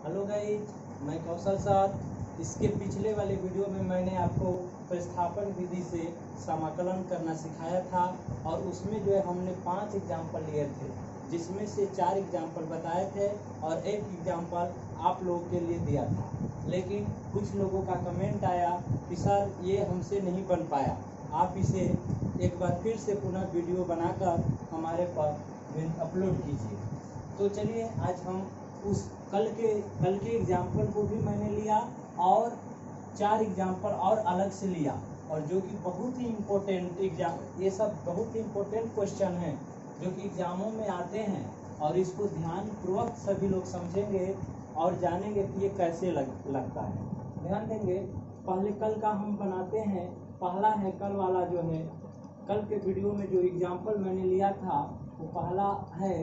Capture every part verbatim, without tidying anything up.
Hello guys, मैं कौशल sir. इसके पिछले वाले वीडियो में मैंने आपको प्रतिस्थापन विधि से समाकलन करना सिखाया था और उसमें जो है हमने पांच एग्जाम्पल लिए थे, जिसमें से चार एग्जाम्पल बताए थे और एक एग्जाम्पल आप लोगों के लिए दिया था। लेकिन कुछ लोगों का कमेंट आया कि सर ये हमसे नहीं बन पाया, आप इसे एक बार फिर से पुनः वीडियो बनाकर हमारे पास अपलोड कीजिए। तो चलिए आज हम उस कल के कल के एग्जाम्पल को भी मैंने लिया और चार एग्जाम्पल और अलग से लिया, और जो कि बहुत ही इम्पोर्टेंट एग्जाम, ये सब बहुत ही इम्पोर्टेंट क्वेश्चन हैं जो कि एग्जामों में आते हैं, और इसको ध्यानपूर्वक सभी लोग समझेंगे और जानेंगे कि ये कैसे लग, लगता है। ध्यान देंगे। पहले कल का हम बनाते हैं। पहला है कल वाला, जो है कल के वीडियो में जो एग्जाम्पल मैंने लिया था वो पहला है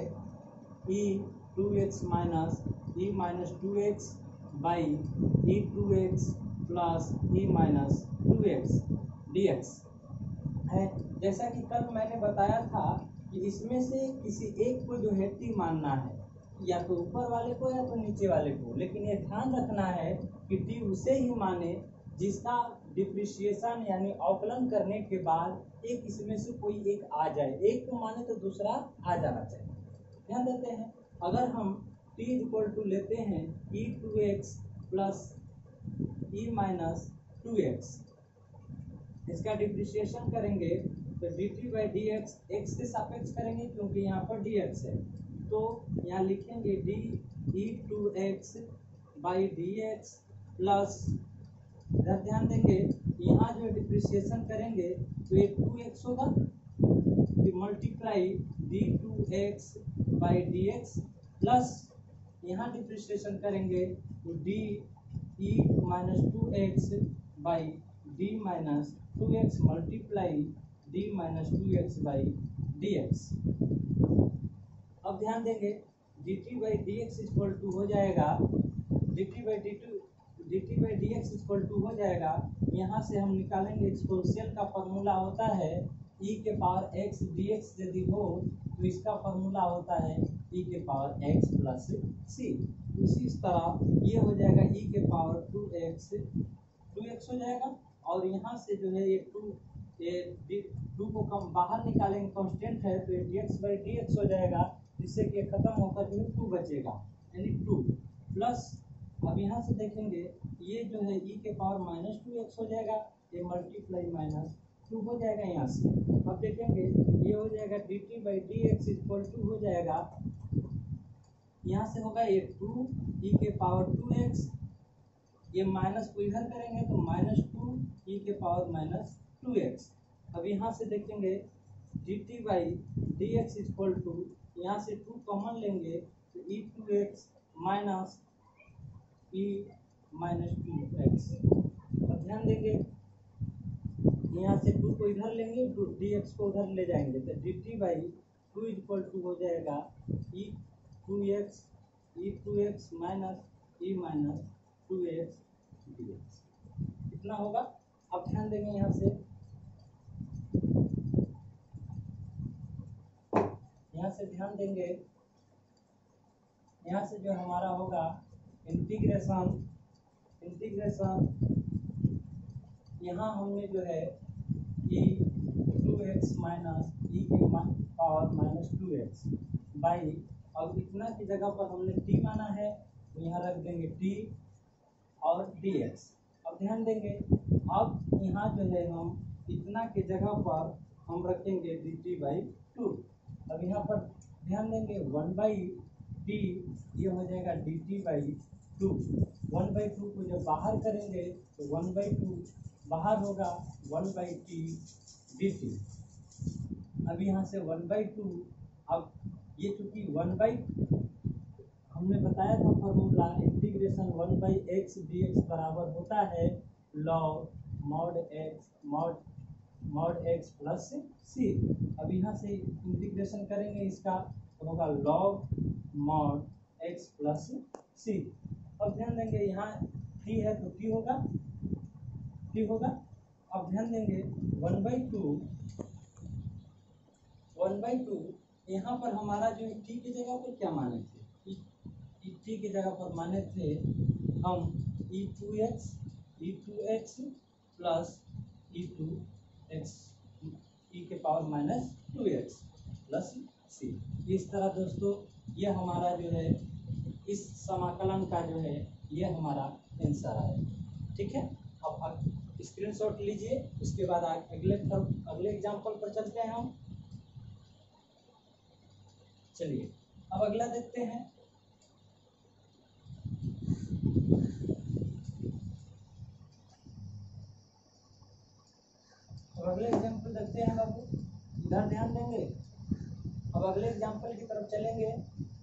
E two x minus E minus two X by E two x plus E minus two X D x है। जैसा कि कल मैंने बताया था कि इसमें से किसी एक को जो है टी मानना है, या तो ऊपर वाले को या तो नीचे वाले को, लेकिन ये ध्यान रखना है कि टी उसे ही माने जिसका डिप्रिसिएशन यानी अवकलन करने के बाद एक इसमें से कोई एक आ जाए। एक को माने तो दूसरा आ जाना चाहिए। ध्यान देते हैं। अगर हम t इक्वल टू लेते हैं E two x plus E minus two X, इसका डिप्रिसिएशन करेंगे तो D T by D X X के सापेक्ष करेंगे क्योंकि यहाँ पर डी एक्स है, तो यहाँ लिखेंगे D E two X by D X plus, इधर ध्यान देंगे यहाँ जो डिप्रिसिएशन करेंगे तो ये टू एक्स होगा, multiply D two X by D X plus यहाँ डिप्रिसिएशन करेंगे तो D E minus two X by D minus two X multiply D minus two X by D x. अब ध्यान देंगे D T by D x equal to हो जाएगा D T by D to D T by D x equal to हो जाएगा। यहाँ से हम निकालेंगे एक्सपोनेंशियल का फॉर्मूला होता है e के पावर x dx यदि हो तो इसका फॉर्मूला होता है e के पावर x प्लस सी। उसी तरह ये हो जाएगा e के power two X two X हो जाएगा, और यहाँ से जो है ये टू ये टू को कम बाहर निकालेंगे, कांस्टेंट है तो ये dx बाई dx हो जाएगा, जिससे कि खत्म होकर जो टू बचेगा यानी टू प्लस। अब यहाँ से देखेंगे ये जो है e के पावर माइनस टू एक्स हो जाएगा, ये मल्टीप्लाई माइनस टू हो जाएगा यहाँ से। अब देखेंगे ये हो जाएगा D T by D x equal to हो जाएगा, यहाँ से होगा ये टू ई के पावर टू एक्स, ये माइनस को इधर करेंगे तो माइनस टू ई के पावर माइनस टू एक्स। अब यहाँ से देखेंगे D T by D x equal to, यहाँ से टू कॉमन लेंगे तो E two x minus E minus two X. अब ध्यान देंगे यहाँ से टू को इधर लेंगे, डी एक्स को उधर ले जाएंगे तो D T by two equal to हो जाएगा ई टू एक्स ई two x minus E minus two X D X. इतना होगा। अब ध्यान देंगे यहाँ से यहाँ से ध्यान देंगे यहाँ से जो हमारा होगा इंटीग्रेशन इंटीग्रेशन यहाँ हमने जो है E two x minus E के power minus two X by, अब इतना की जगह पर हमने टी माना है तो यहाँ रख देंगे टी और डी एक्स। अब ध्यान देंगे अब यहाँ जो है हम इतना की जगह पर हम रखेंगे डी टी बाई टू। अब यहाँ पर ध्यान देंगे वन बाई टी, ये हो जाएगा D T by two. One by two को जब बाहर करेंगे तो वन बाई टू बाहर होगा, one by T D T. अब यहाँ से वन बाई टू, अब ये चूँकि वन बाई हमने बताया था formula integration one by x D x बराबर होता है log mod x mod mod x plus c. अब यहाँ से इंटीग्रेशन करेंगे इसका तो होगा log mod x plus c. अब ध्यान देंगे यहाँ टी है तो टी होगा टी होगा। अब ध्यान देंगे one by two one by two यहाँ पर हमारा जो टी की जगह पर क्या माने थे, टी टी की जगह पर माने थे हम ई टू एक्स ई two x plus e two x e के power minus two x plus c. इस तरह दोस्तों ये हमारा जो है इस समाकलन का जो है ये हमारा आंसर है। ठीक है, अब अब स्क्रीनशॉट लीजिए, उसके बाद अगले अगले एग्जाम्पल पर चलते हैं हम। चलिए अब अगला देखते हैं। अब अगले एग्जाम्पल देखते हैं बाबू, इधर ध्यान देंगे। अब अगले एग्जाम्पल की तरफ चलेंगे।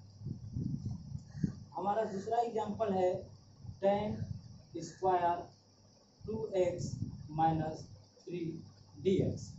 हमारा दूसरा एग्जाम्पल है tan square two x minus three d x.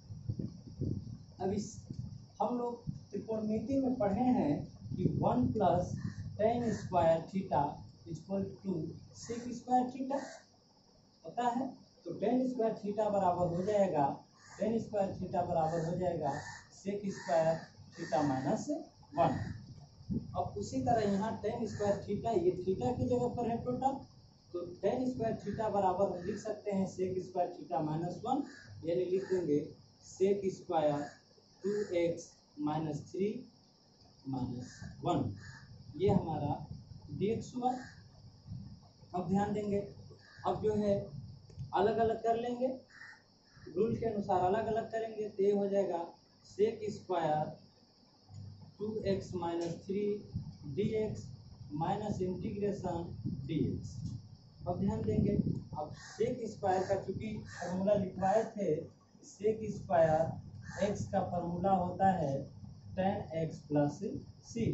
अब इस हम लोग त्रिकोणमिति में पढ़े हैं कि one plus tan square theta equal to sec square theta पता है। तो टेन स्क्वायर थीटा बराबर हो जाएगा टेन स्क्वायर थीटा बराबर हो जाएगा sec square theta minus one. अब उसी तरह यहाँ टेन स्क्वायर थीटा ये थीटा की जगह पर है टोटल, तो टेन स्क्वायर थीटा बराबर हम लिख सकते हैं sec square theta minus one, यानी लिख देंगे sec square two x minus three minus one. ये हमारा डी एक्स हुआ। अब ध्यान देंगे, अब जो है अलग अलग कर लेंगे, रूल के अनुसार अलग अलग करेंगे तो ये हो जाएगा sec square two x minus three d x minus integration d x. अब ध्यान देंगे, अब सेक स्क्वायर का चूंकि फार्मूला लिखवाए थे, सेक स्क्वायर एक्स का फार्मूला होता है टेन एक्स प्लस सी।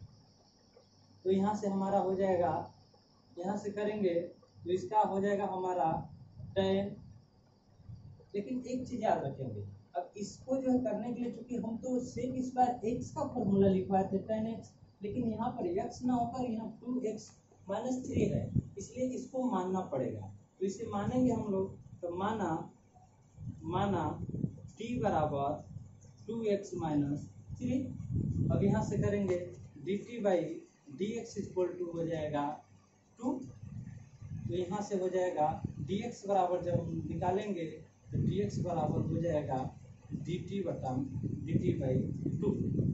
तो यहाँ से हमारा हो जाएगा, यहाँ से करेंगे तो इसका हो जाएगा हमारा टेन। लेकिन एक चीज़ याद रखेंगे, अब इसको जो है करने के लिए चूंकि हम तो सेक स्क्वायर एक्स का फॉर्मूला लिखवाए थे टेन एक्स, लेकिन यहाँ पर एक्स ना होकर यहाँ टू एक्स माइनस थ्री है, इसलिए इसको मानना पड़ेगा। तो इसे मानेंगे हम लोग, तो माना माना t बराबर टू एक्स माइनस थ्री। अब यहाँ से करेंगे d T by D x equal to हो जाएगा टू। तो यहाँ से हो जाएगा डी एक्स बराबर जब हम निकालेंगे तो डी एक्स बराबर हो जाएगा डी टी बटा डी टी बाई टू।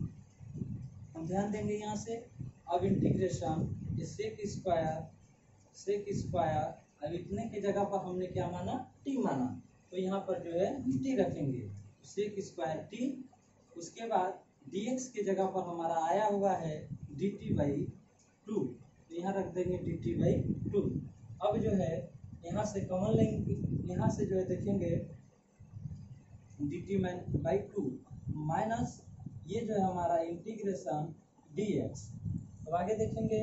हम ध्यान देंगे यहाँ से। अब integration sec square sec square अब इतने की जगह पर हमने क्या माना टी माना, तो यहाँ पर जो है टी रखेंगे सेक स्क्वायर टी। उसके बाद डी एक्स की जगह पर हमारा आया हुआ है डी टी बाई टू, तो यहाँ रख देंगे डी टी बाई टू। अब जो है यहाँ से कॉमन लेंगे, यहाँ से जो है देखेंगे D t mine by two minus ये जो है हमारा इंटीग्रेशन डी एक्स। अब आगे देखेंगे,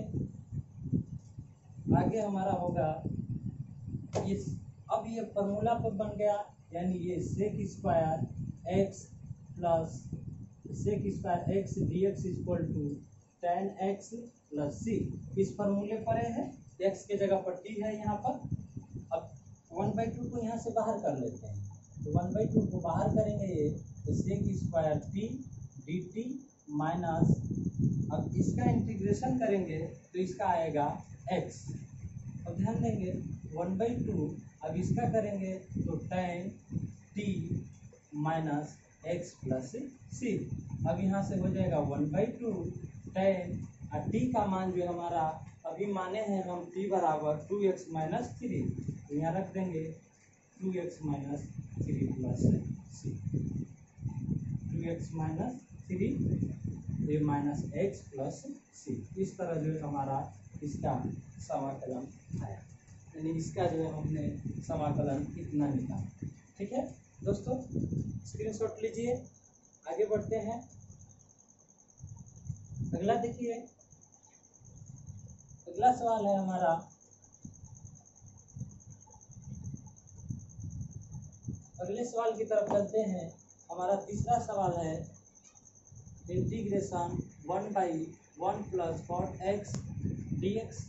आगे हमारा होगा ये, अब ये फॉर्मूला पर बन गया, यानी ये sec square x plus sec square x D x equal to tan x plus c. इस फॉर्मूले पर है, एक्स के जगह पर टी है यहाँ पर। अब वन बाई टू को यहाँ से बाहर कर लेते हैं, तो वन बाई टू को बाहर करेंगे ये तो sec square t D t minus, अब इसका इंटीग्रेशन करेंगे तो इसका आएगा x। अब ध्यान देंगे वन बाई टू अब इसका करेंगे तो tan t minus x plus c. अब यहाँ से हो जाएगा वन बाई टू टेन और टी का मान जो हमारा अभी माने हैं हम टी बराबर टू एक्स माइनस थ्री, तो यहाँ रख देंगे two x minus three plus c. Two x minus three ये माइनस एक्स प्लस सी। इस तरह जो है हमारा इसका समाकलन आया, यानी इसका जो है हमने समाकलन इतना निकाला। ठीक है दोस्तों, स्क्रीनशॉट लीजिए, आगे बढ़ते हैं। अगला देखिए, अगला सवाल है हमारा अगले सवाल की तरफ चलते हैं। हमारा तीसरा सवाल है integration one by one plus cot x D x.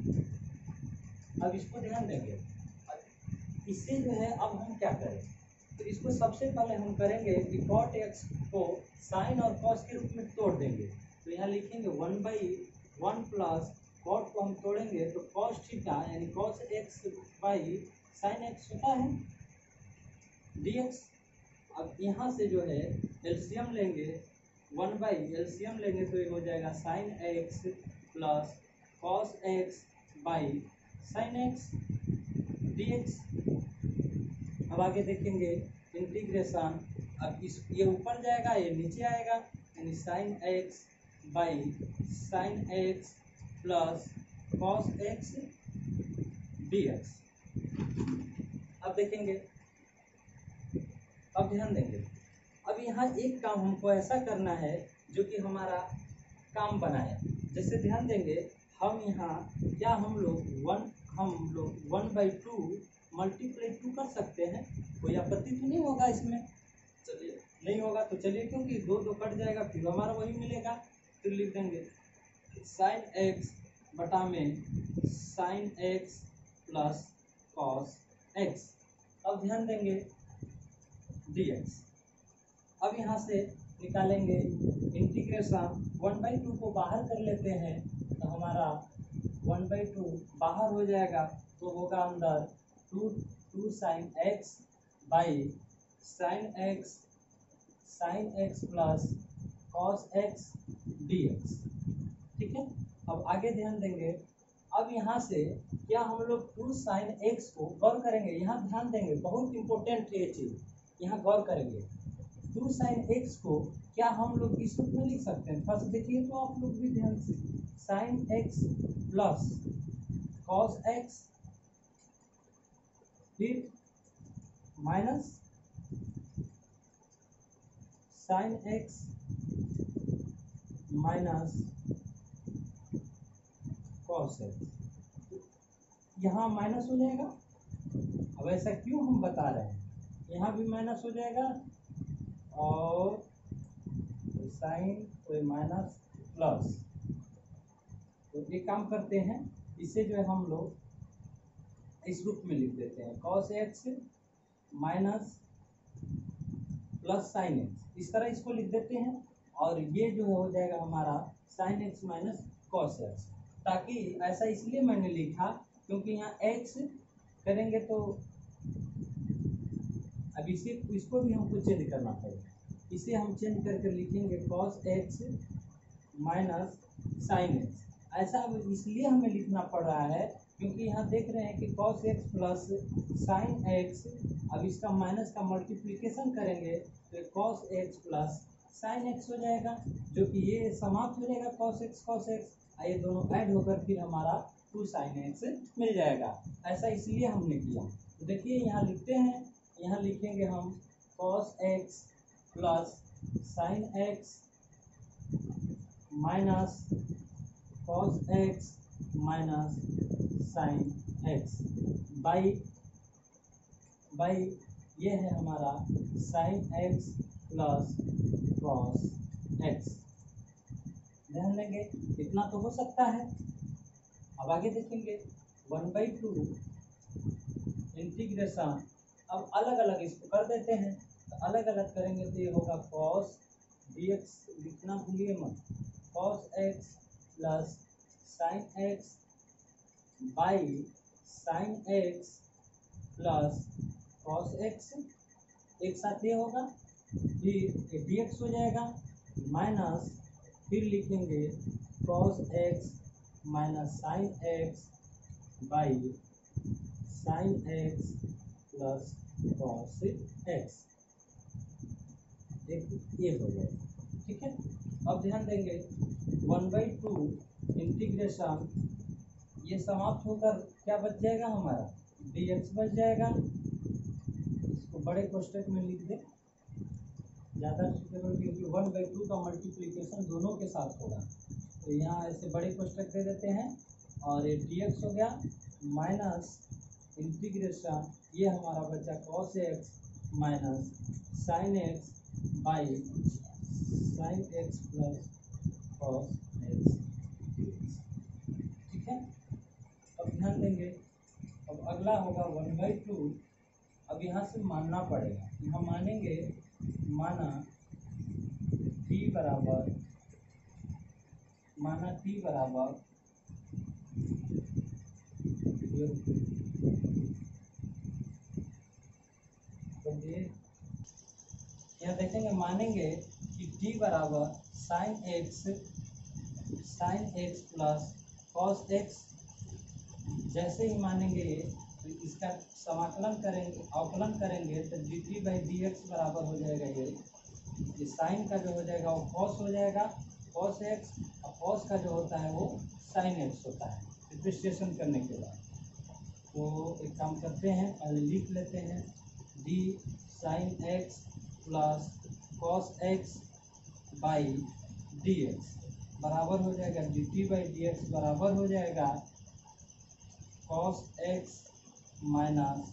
अब इसको ध्यान देंगे, इससे जो है अब हम क्या करें, तो इसको सबसे पहले हम करेंगे कि कॉट एक्स को साइन और कॉस के रूप में तोड़ देंगे। तो यहाँ लिखेंगे one by one plus cot को हम तोड़ेंगे तो कॉस थीटा यानी cos x by sine x होता है डी एक्स। अब यहाँ से जो है एलसीएम लेंगे, वन बाई एलसीएम लेंगे तो ये हो जाएगा sine x plus cos x by sine x D x. अब आगे देखेंगे इंटीग्रेशन, अब इस ये ऊपर जाएगा ये नीचे आएगा, यानी sine x by sine x plus cos x D x. अब देखेंगे, अब ध्यान देंगे, अब यहाँ एक काम हमको ऐसा करना है जो कि हमारा काम बनाए। जैसे ध्यान देंगे, हम यहाँ क्या हम लोग वन हम लोग one by two multiply two कर सकते हैं, कोई आपत्ति तो नहीं होगा इसमें? चलिए नहीं होगा तो चलिए, क्योंकि दो दो कट जाएगा फिर हमारा वही मिलेगा। फिर लिख देंगे साइन एक्स बटा में sine x plus cos x. अब ध्यान देंगे डी एक्स। अब यहाँ से निकालेंगे इंटीग्रेशन, वन बाई टू को बाहर कर लेते हैं तो हमारा वन बाई टू बाहर हो जाएगा, तो होगा अंदर two two sine x by sine x sine x plus cos x D x. ठीक है। अब आगे ध्यान देंगे, अब यहाँ से क्या हम लोग टू साइन एक्स को गौर करेंगे, यहाँ ध्यान देंगे, बहुत इंपॉर्टेंट ये चीज़, यहाँ गौर करेंगे। टू साइन एक्स को क्या हम लोग इस रूप में लिख सकते हैं? फर्स्ट देखिए तो आप लोग भी ध्यान से, sine x plus cos x फिर minus sine x minus cos x, यहाँ माइनस हो जाएगा। अब ऐसा क्यों हम बता रहे हैं, यहाँ भी माइनस हो जाएगा और साइन कोई माइनस प्लस, तो एक काम करते हैं, इसे जो है हम लोग इस रूप में लिख देते हैं, cos x minus plus sine x, इस तरह इसको लिख देते हैं। और ये जो हो जाएगा हमारा sine x minus cos x, ताकि ऐसा इसलिए मैंने लिखा क्योंकि यहाँ एक्स करेंगे तो अब इसे इसको भी हमको चेंज करना पड़ेगा, इसे हम चेंज करके लिखेंगे cos x minus sine x. ऐसा अब इसलिए हमें लिखना पड़ रहा है क्योंकि यहाँ देख रहे हैं कि cos x plus sine x, अब इसका माइनस का मल्टीप्लिकेशन करेंगे तो cos x plus sine x हो जाएगा, जो कि ये समाप्त हो जाएगा कॉस एक्स कॉस एक्स, ये दोनों ऐड होकर फिर हमारा टू साइन एक्स मिल जाएगा। ऐसा इसलिए हमने किया। तो देखिए यहाँ लिखते हैं, यहाँ लिखेंगे हम cos x plus sine x minus cos x minus sine x by by ये है हमारा sine x plus cos x. ध्यान देंगे, इतना तो हो सकता है। अब आगे देखेंगे, वन बाई टू इंटीग्रेशन, अब अलग अलग इसको कर देते हैं, तो अलग अलग करेंगे तो ये होगा कॉस डी एक्स, लिखना भूलिए मत, cos x plus sine x by sine x plus cos x, एक साथ ये होगा, फिर डी एक्स हो जाएगा माइनस, फिर लिखेंगे cos x minus sine x by sine x plus cos x, एक ये हो जाएगा। ठीक है। अब ध्यान देंगे, वन बाई टू इंटीग्रेशन, ये समाप्त होकर क्या बच जाएगा हमारा, डी एक्स बच जाएगा। इसको बड़े कोष्टक में लिख दे, ज़्यादा सुटेबल, क्योंकि वन बाई टू का मल्टीप्लिकेशन दोनों के साथ होगा, तो यहाँ ऐसे बड़े कोष्टक दे देते हैं। और ये डी एक्स हो गया माइनस इंटीग्रेशन, ये हमारा बचा cos x minus sine x by sine x plus cos x. ठीक है। अब ध्यान देंगे, अब अगला होगा वन बाई टू, अब यहाँ से मानना पड़ेगा, यहाँ मानेंगे, माना t बराबर माना t बराबर वीडियो यहाँ देखेंगे, मानेंगे कि टी बराबर sine x sine x plus cos x. जैसे ही मानेंगे तो इसका समाकलन करेंगे, अवकलन करेंगे तो D T by D x बराबर हो जाएगा ये ये साइन का जो हो जाएगा वो कॉस हो जाएगा, कॉस एक्स, और कॉस का जो होता है वो साइन एक्स होता है डिफ्रेंशिएशन करने के बाद। तो एक काम करते हैं, पहले लिख लेते हैं, d sine x plus cos x by D x बराबर हो जाएगा D T by D x बराबर हो जाएगा cos x minus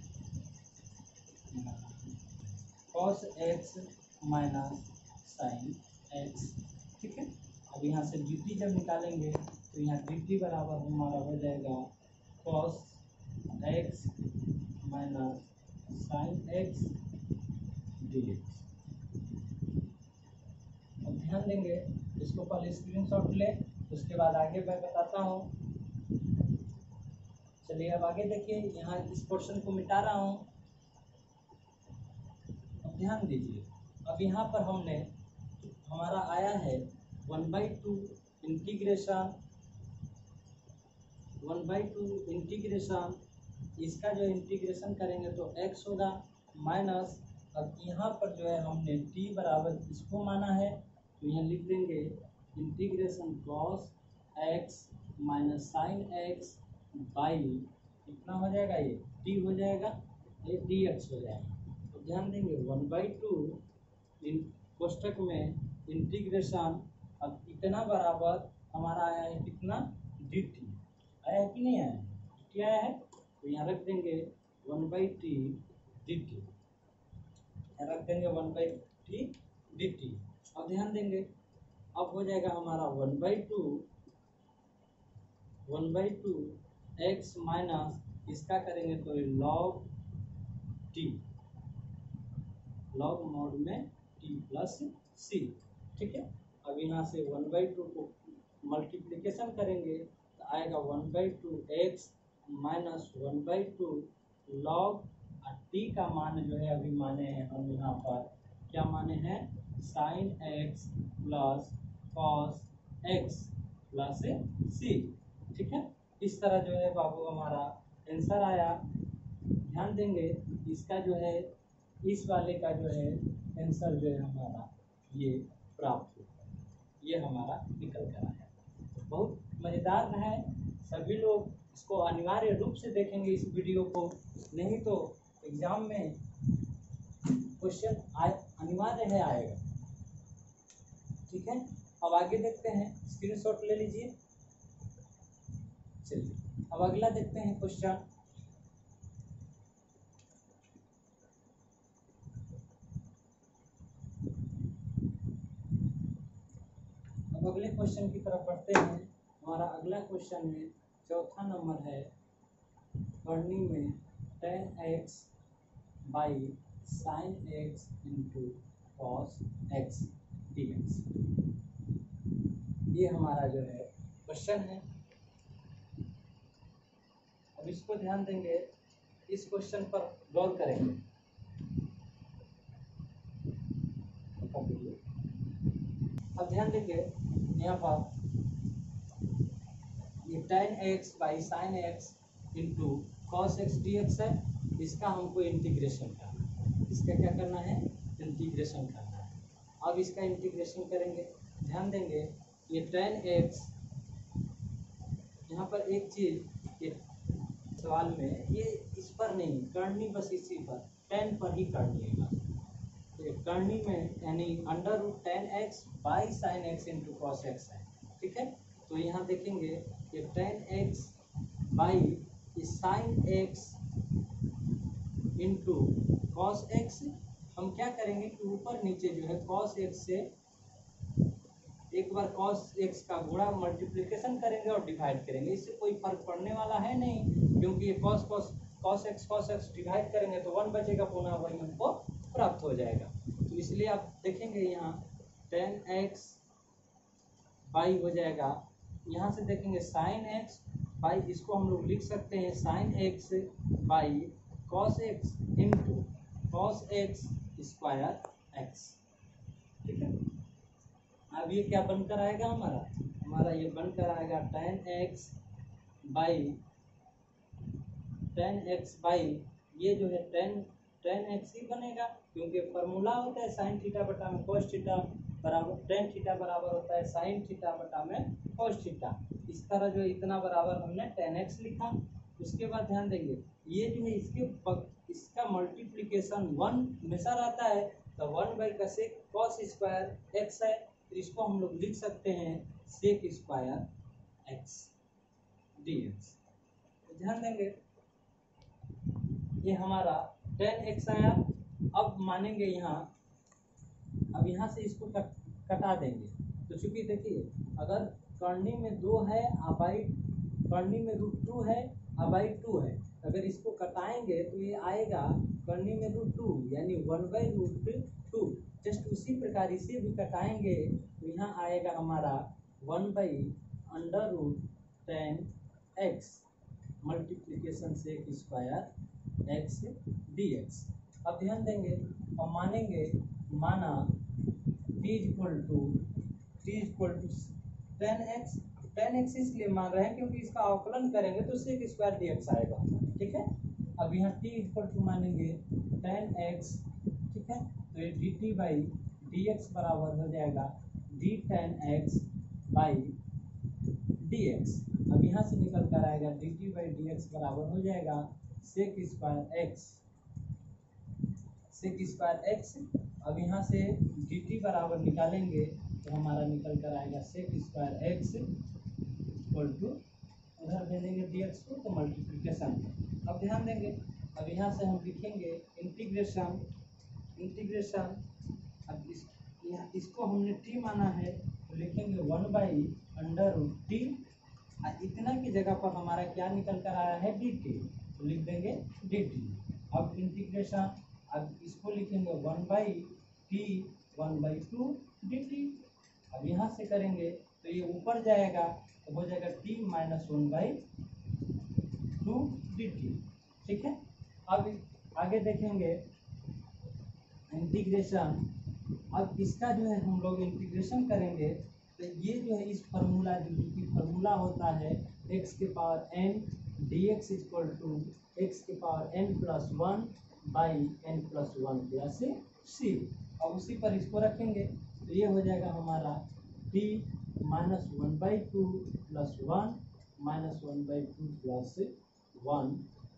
cos x minus sine x. ठीक है, अब यहाँ से डी टी जब निकालेंगे तो यहाँ डी टी बराबर हमारा हो जाएगा cos x minus sine x D x. अब ध्यान देंगे, इसको पहले स्क्रीनशॉट ले, उसके बाद आगे मैं बताता हूँ। चलिए अब आगे देखिए, यहाँ इस पोर्शन को मिटा रहा हूँ। अब ध्यान दीजिए, अब यहाँ पर हमने हमारा आया है one by two integration one by two integration इसका जो इंटीग्रेशन करेंगे तो x होगा माइनस, अब यहाँ पर जो है हमने t बराबर इसको माना है तो यहाँ लिख देंगे integration cos x minus sine x by कितना हो जाएगा, ये t हो जाएगा, ये dx हो जाएगा। तो ध्यान देंगे वन बाई टू इन कोष्टक में इंटीग्रेशन, अब इतना बराबर हमारा आया है कितना, dt आया है कि नहीं आया है, dt आया है, तो यहाँ रख देंगे one by T D t, रख देंगे one by T D T. अब ध्यान देंगे, अब हो जाएगा हमारा one by two one by two x minus इसका करेंगे तो लॉग टी, लॉग मोड में टी प्लस सी। ठीक है, अब यहाँ से वन बाई टू को मल्टीप्लिकेशन करेंगे तो आएगा one by two x minus one by two log t का मान जो है अभी माने हैं हम यहाँ पर, क्या माने हैं, sine x plus cos x plus c. ठीक है, इस तरह जो है बाबू हमारा आंसर आया। ध्यान देंगे, इसका जो है इस वाले का जो है आंसर जो है हमारा ये प्राप्त हुआ, ये हमारा निकल कर आया। बहुत मज़ेदार है, सभी लोग इसको अनिवार्य रूप से देखेंगे इस वीडियो को, नहीं तो एग्जाम में क्वेश्चन अनिवार्य है आएगा। ठीक है, अब आगे देखते हैं, स्क्रीनशॉट ले लीजिए। चलिए अब अगला देखते हैं क्वेश्चन। अब अगले क्वेश्चन की तरफ बढ़ते हैं। हमारा अगला क्वेश्चन है, चौथा नंबर है, करनी में tan x by sine x into cos x D x, ये हमारा जो है क्वेश्चन है। अब इसको ध्यान देंगे, इस क्वेश्चन पर गौर करेंगे। अब ध्यान देंगे, यहाँ पर ये tan x by sine x into cos x D x है, इसका हमको इंटीग्रेशन करना है। इसका क्या करना है, इंटीग्रेशन करना है। अब इसका इंटीग्रेशन करेंगे, ध्यान देंगे ये टेन एक्स, यहाँ पर एक चीज़ ये सवाल में ये इस पर नहीं करनी, बस इसी पर टेन पर ही करनी है बस। तो करनी में यानी under root tan x by sine x into cos x है। ठीक है, तो यहाँ देखेंगे ये tan x by sine x into cos x, हम क्या करेंगे कि ऊपर नीचे जो है कॉस एक्स से एक बार कॉस एक्स का गुणा मल्टीप्लिकेशन करेंगे और डिवाइड करेंगे। इससे कोई फर्क पड़ने वाला है नहीं, क्योंकि ये cos cos cos x cos x divide करेंगे तो वन बचेगा, पुनः वही हमको प्राप्त हो जाएगा। तो इसलिए आप देखेंगे यहाँ टेन एक्स बाई हो जाएगा, यहाँ से देखेंगे साइन एक्स बाई, इसको हम लोग लिख सकते हैं sine x by cos x into cos x square x. ठीक है, अब ये क्या बनकर आएगा हमारा हमारा ये बनकर आएगा tan x by tan x by ये जो है टेन टेन एक्स ही बनेगा, क्योंकि फॉर्मूला होता है साइन थीटा बटा में कॉस थीटा बराबर टेन थीटा बराबर होता है साइन थीटा बटा में कॉस थीटा। इस तरह जो इतना बराबर हमने टेन एक्स लिखा। उसके बाद ध्यान देंगे ये जो है इसके पक, इसका मल्टीप्लिकेशन वन हमेशा रहता है, तो वन बाई का सेक कॉस स्क्वायर एक्स है, तो इसको हम लोग लिख सकते हैं sec square x D x. ध्यान देंगे ये हमारा टेन एक्स आया। अब मानेंगे यहाँ, अब यहाँ से इसको कट, कटा देंगे। तो चूंकि देखिए अगर करनी में दो है अबाई करनी में रूट टू है अबाई टू है, अगर इसको कटाएंगे तो ये आएगा करनी में रूट टू यानी one by root two. Just उसी प्रकार इसे भी कटाएंगे तो यहाँ आएगा हमारा one by under root tan x multiplication से एक स्क्वायर एक्स डी एक्स। अब ध्यान देंगे और मानेंगे माना t equal to t equal to tan x tan x इसलिए मान रहे हैं क्योंकि इसका अवकलन करेंगे तो सेक स्क्वायर डी एक्स आएगा। ठीक है, अब यहाँ t इक्वल टू मानेंगे टेन एक्स। ठीक है, तो ये d T by D x बराबर हो जाएगा d tan x by D x. अब यहाँ से निकल कर आएगा d T by D x बराबर हो जाएगा sec square x sec square x. अब यहाँ से डी टी बराबर निकालेंगे तो हमारा निकल कर आएगा sec square x equal to उधर दे देंगे डी एक्स को तो मल्टीप्लिकेशन। अब ध्यान देंगे अब यहाँ से हम लिखेंगे इंटीग्रेशन इंटीग्रेशन अब इस यहाँ इसको हमने टी माना है तो लिखेंगे one by under root t. इतना की जगह पर हमारा क्या निकल कर आया है डी टी, तो लिख देंगे डी टी। अब इंटीग्रेशन अब इसको लिखेंगे one by t one by two D T. अब यहाँ से करेंगे तो ये ऊपर जाएगा तो हो जाएगा t minus one by two D t. ठीक है, अब आगे देखेंगे इंटीग्रेशन। अब इसका जो है हम लोग इंटीग्रेशन करेंगे तो ये जो है इस फार्मूला जो कि फार्मूला होता है x के power n d x equal to x के power n plus one by n plus one plus c. और उसी पर इसको रखेंगे तो ये हो जाएगा हमारा t minus one by two plus one minus one by two plus one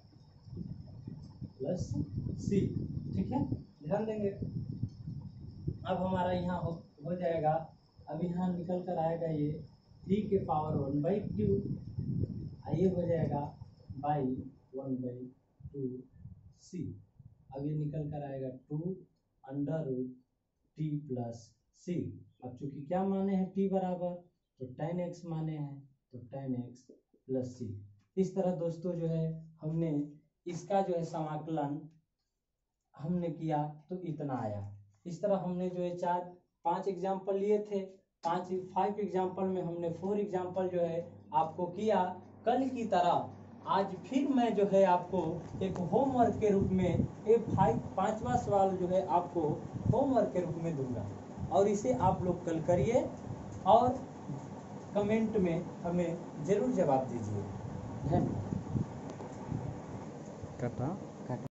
plus c. ठीक है, ध्यान देंगे अब हमारा यहाँ हो, हो जाएगा। अब यहाँ निकल कर आएगा ये थ्री के पावर वन बाई टू, ये हो जाएगा by one by two c. अब ये निकल कर आएगा two under root t plus c. अब चूंकि क्या माने हैं टी बराबर तो टेन एक्स माने हैं तो टेन एक्स प्लस सी। इस तरह दोस्तों जो है हमने इसका जो है समाकलन हमने किया तो इतना आया। इस तरह हमने जो है चार पांच एग्जाम्पल लिए थे। पांच फाइव एग्जाम्पल में हमने फोर एग्जाम्पल जो है आपको किया। कल की तरह आज फिर मैं जो है आपको एक होमवर्क के रूप में एक फाइव पांचवा सवाल जो है आपको होमवर्क के रूप में दूंगा और इसे आप लोग कल करिए और कमेंट में हमें जरूर जवाब दीजिए। धन्यवाद।